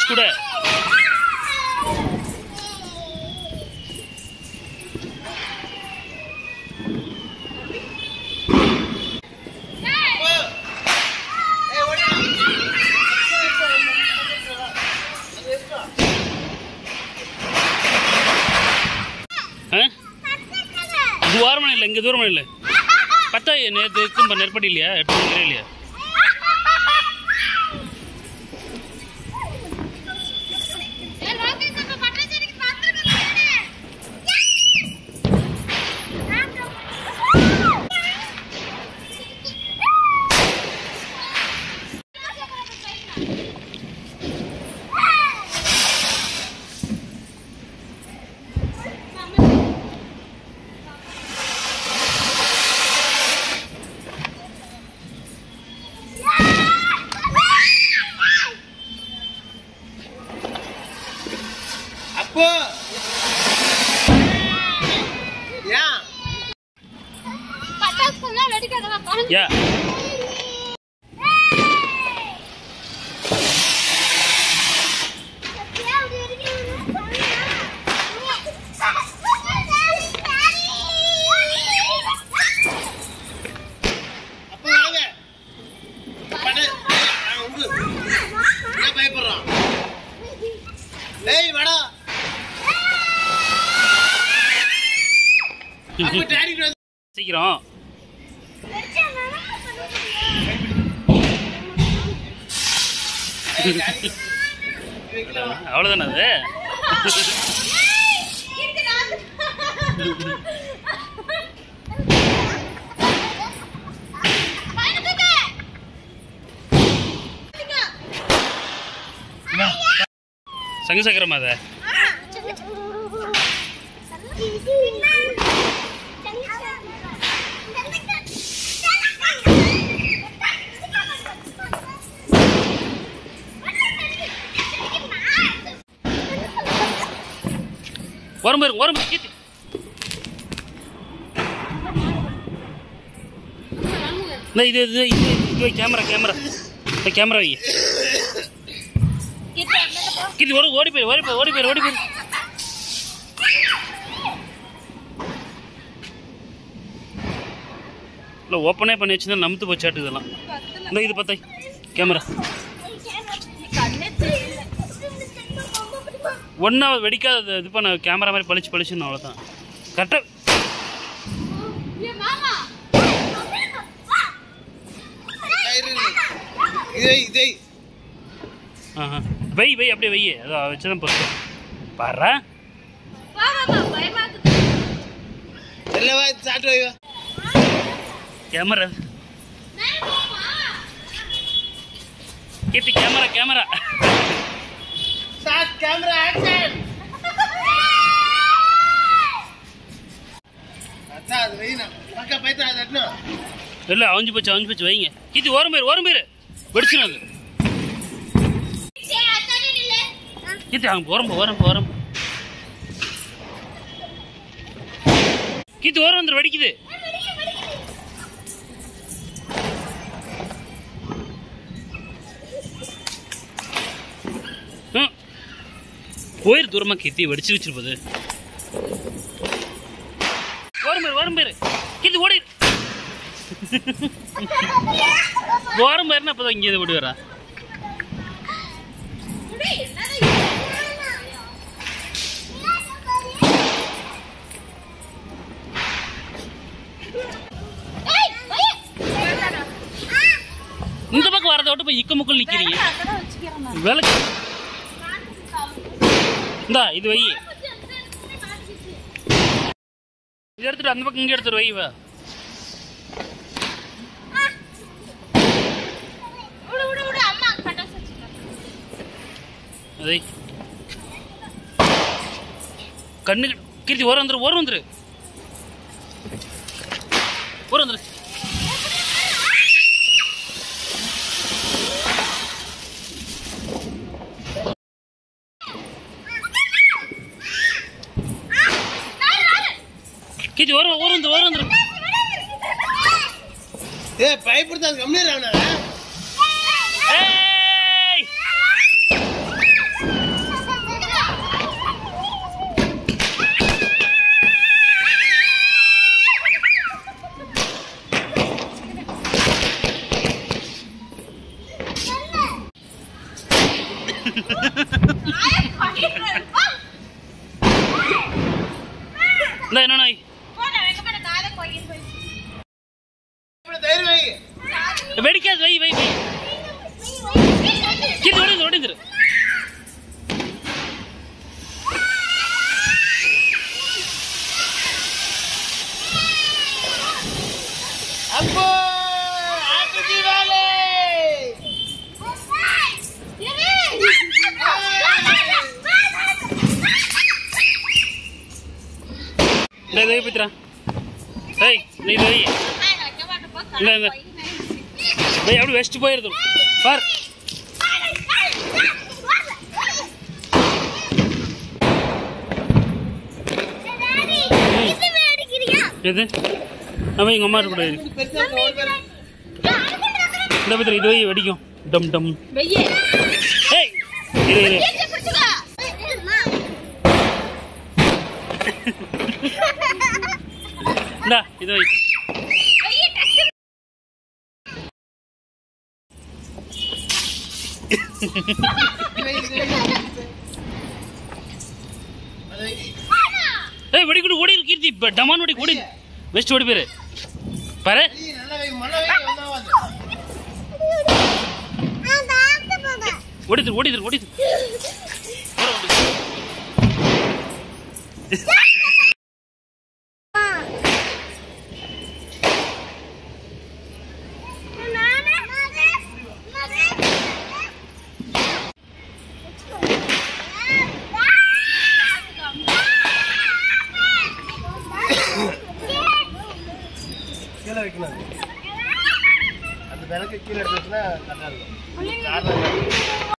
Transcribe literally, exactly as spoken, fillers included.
வச்சு கூட தூரமா இல்லை, இங்கே தூரமா இல்லை. பத்தா நேற்று நெற்படி இல்லையா, எட்டு மணி இல்லையா? Yeah. சீக்கிரம் அவ்வளவுதானே அது. சங்கு சக்கரமா அது? வரும் பாரு வரும் கீர்த்தி. இது இது இது இது கேமரா கேமரா இந்த கேமரா வை கீர்த்தி. ஓடி ஓடி போயிரு ஓடி போய் ஓடி போயிரு ஓடி போயிரு. இல்லை ஓப்பனே பண்ணி வச்சுருந்தா நமுத்து போச்சாட்டு இதெல்லாம். இந்த இது பார்த்தா கேமரா ஒன்றா வெடிக்காத இது பண்ண கேமரா மாதிரி பளிச்சு பளிச்சுன்னு அவ்வளோதான். கரெக்டாக ஆஹா வை வை அப்படியே வை. அதை வச்சுதான் போட்டு பாரு. Camera Keerthi camera camera camera action. இல்லை அவஞ்சு போச்சு அவஞ்சு போச்சு வைங்க. கீர்த்தி ஓரம் பேர் ஓரம் பேர் வெடிச்சிடும் அது. கீர்த்தி அவங்க ஓரம் ஓரம் ஓரம் கீர்த்தி ஓரம் வந்துடும் வெடிக்குது. போயிரு தூரமா கீர்த்தி வெடிச்சு வச்சிருப்பது. ஓரம் பேர் ஓரம் பேர் கீர்த்தி ஓடி ஓரம் பேருன்னா அப்பதான் இங்கே ஓடி வரா. இந்த பக்கம் வரத விட்டு போய் இக்க முக்கல் நிக்கிறீங்க வேலை. இந்தா இது வை. இது எடுத்துட்டு அந்த பக்கம் இங்கே எடுத்துட்டு வை. வா அதை கண்ணு கீர்த்தி ஓரம் வந்துரு ஓரம் வந்துரு ஓரம் வந்துரு. கீர்த்தி ஓரம் ஓரம் வந்துரு ஓரம் வந்துரு. ஏ பயப்படுத்தாது கம்மியா. இந்த என்ன நாய் வெடிக்காது வை வை வை கீழே ஓடிந்து ஓடிந்துரு அப்போ ஹாப்பி தீபாவளி டேய் டேய் பித்ரா ஏய் நீ டேய் இல்ல இல்ல டேய் அப்படி வெஸ்ட் போயிருது பார் எது நம்ம எங்க அம்மா இருக்க கூடாது இந்த பித்ரா இது வை வெடிக்கும் டம் டம் ஏய் இரு இரு இந்தா இது வை ஏய் வெடி கூட ஓடி கீர்த்தி டமான் ஓடி ஓடி வெஸ்ட் ஓடி பேரு பாரு ஓடிது ஓடிது ஓடிது கீழே வைக்கணும் அந்த விளக்கு கீழே எடுத்து வச்சுன்னா கரெக்டாக இருக்கும்.